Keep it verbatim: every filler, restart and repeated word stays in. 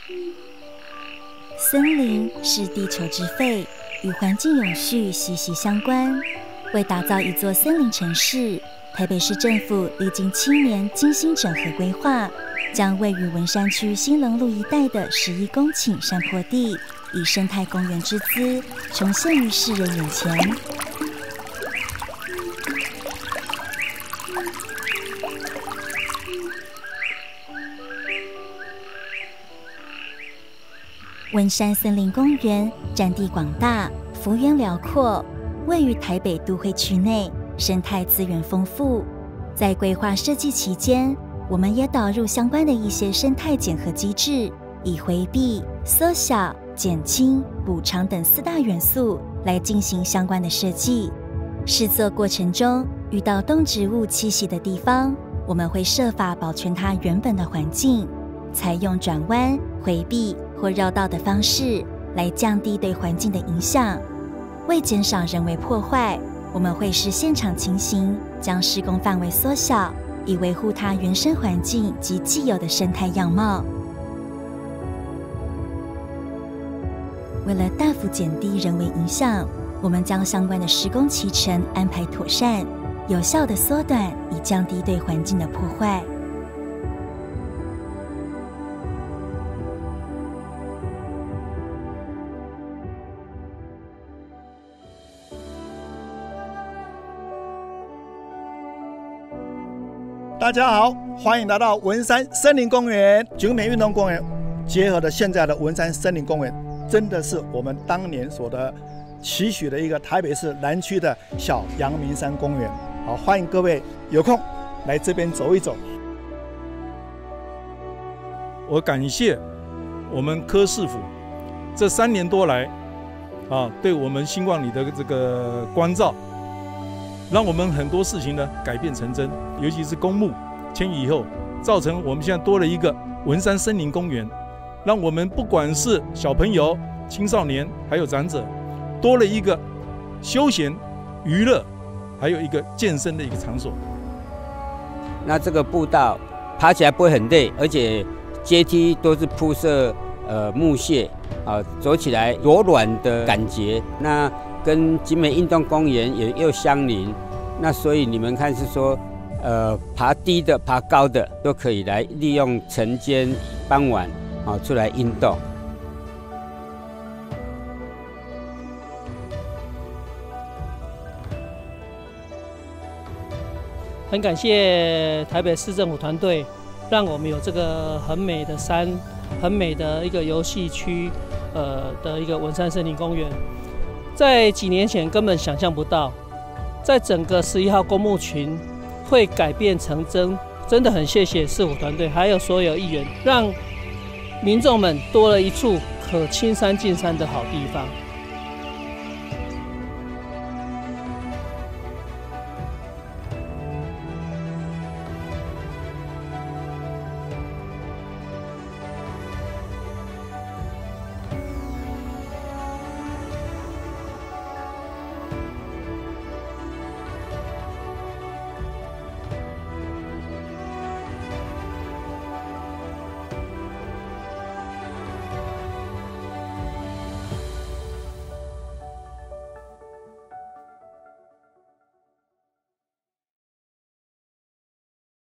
森林是地球之肺，与环境永续息息相关。为打造一座森林城市，台北市政府历经七年精心整合规划，将位于文山区新隆路一带的十一公顷山坡地，以生态公园之姿重现于世人眼前。文山森林公园占地广大，幅员辽阔，位于台北都会区内，生态资源丰富。在规划设计期间，我们也导入相关的一些生态检核机制，以回避、缩小、减轻、补偿等四大元素来进行相关的设计。施作过程中遇到动植物栖息的地方，我们会设法保全它原本的环境，采用转弯、回避或绕道的方式来降低对环境的影响。为减少人为破坏，我们会视现场情形，将施工范围缩小，以维护它原生环境及既有的生态样貌。为了大幅减低人为影响，我们将相关的施工期程安排妥善，有效地缩短，以降低对环境的破坏。 大家好，欢迎来到文山森林公园。景美运动公园结合了现在的文山森林公园，真的是我们当年所的期许的一个台北市南区的小阳明山公园。好，欢迎各位有空来这边走一走。 我感谢我们柯市府这三年多来啊，对我们新光里的这个关照，让我们很多事情呢改变成真，尤其是公墓迁移以后，造成我们现在多了一个文山森林公园，让我们不管是小朋友、青少年还有长者，多了一个休闲娱乐，还有一个健身的一个场所。 那这个步道爬起来不会很累，而且阶梯都是铺设呃木屑啊，走起来柔软的感觉。那跟景美运动公园也又相邻，那所以你们看是说，呃，爬低的、爬高的都可以来利用晨间、傍晚啊出来运动。 很感谢台北市政府团队，让我们有这个很美的山、很美的一个游戏区，呃的一个文山森林公园。在几年前根本想象不到，在整个十一号公墓群会改变成真，真的很谢谢市府团队，还有所有议员，让民众们多了一处可青山进山的好地方。